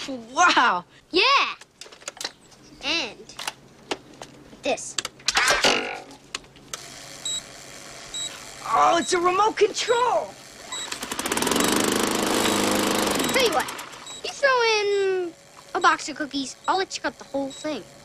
Wow. Yeah. And this. Oh, it's a remote control. Tell you what, you throw in a box of cookies, I'll let you cut the whole thing.